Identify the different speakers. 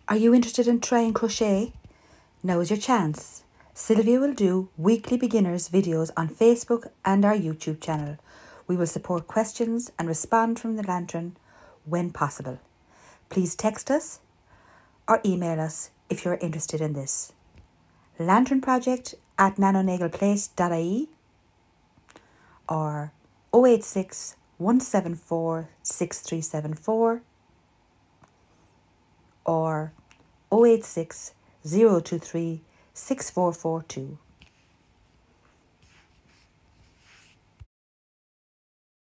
Speaker 1: Are you interested in trying crochet? Now is your chance. Sylvia will do weekly beginners videos on Facebook and our YouTube channel. We will support questions and respond from the lantern when possible. Please text us or email us if you're interested in this. lanternproject@nanonagleplace.ie or 086 174 6374 or 086 023 6442.